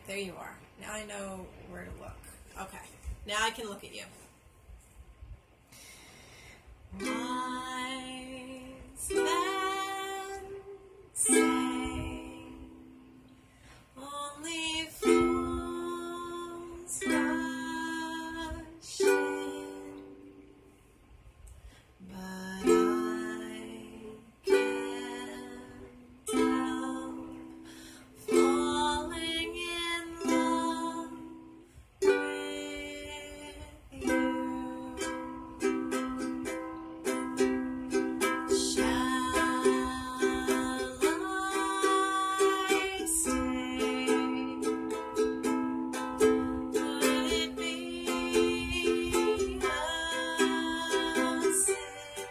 there you are. Now I know where to look. Okay, now I can look at you. Wise men say only fools rush in, but I can't help falling in love with you. Shall I stay? Would it be a sin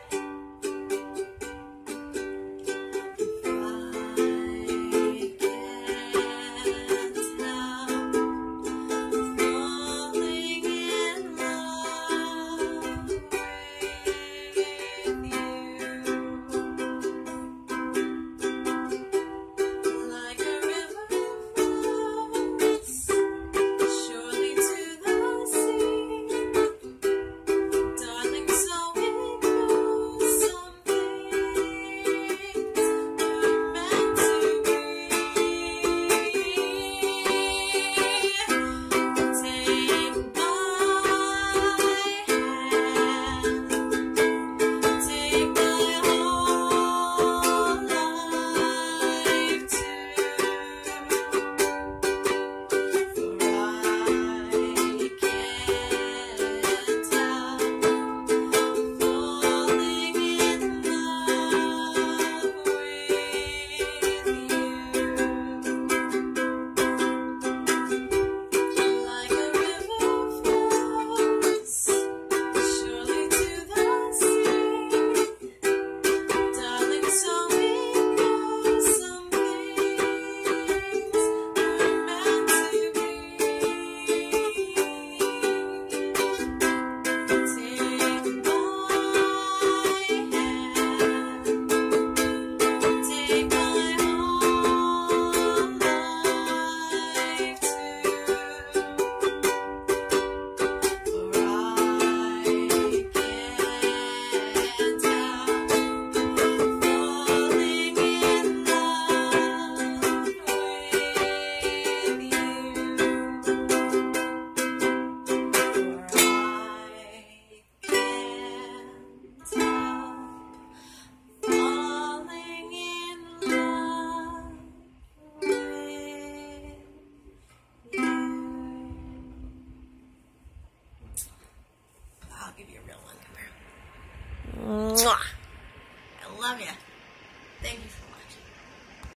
if I can't help falling in love with you? Like a river flows surely to the sea, darling, so it goes. Some things are meant to be. Take my hand, take my whole life too, for I can't help falling in love with you. Like a river flows surely to the sea, darling, so it goes. Some things are meant to be. Take my hand, take my whole life too, for I can't help falling in love with you. I'll give you a real one. Come here. Mwah. I love you. Thank you.